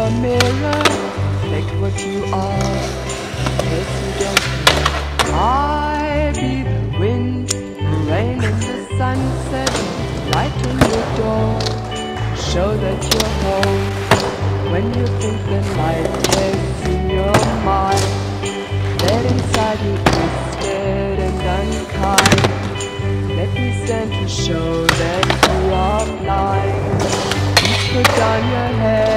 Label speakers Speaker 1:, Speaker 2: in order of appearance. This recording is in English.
Speaker 1: the mirror, reflect what you are, cause you don't know. I be the wind, the rain and the sunset, light on your door, show that you're home. When you think the light is in your mind, let inside you twisted and unkind. Let me stand to show that you are blind. Please put down your head.